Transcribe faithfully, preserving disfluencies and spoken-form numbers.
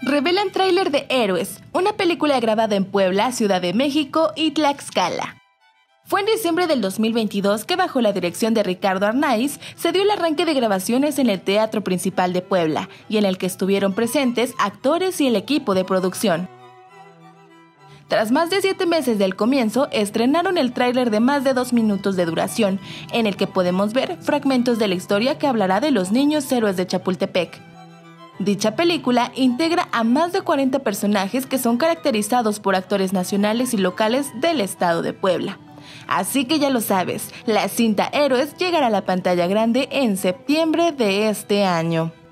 Revelan tráiler de Héroes, una película grabada en Puebla, Ciudad de México y Tlaxcala. Fue en diciembre del dos mil veintidós que, bajo la dirección de Ricardo Arnaiz, se dio el arranque de grabaciones en el Teatro Principal de Puebla, y en el que estuvieron presentes actores y el equipo de producción. Tras más de siete meses del comienzo, estrenaron el tráiler de más de dos minutos de duración, en el que podemos ver fragmentos de la historia que hablará de los niños héroes de Chapultepec. Dicha película integra a más de cuarenta personajes que son caracterizados por actores nacionales y locales del estado de Puebla. Así que ya lo sabes, la cinta Héroes llegará a la pantalla grande en septiembre de este año.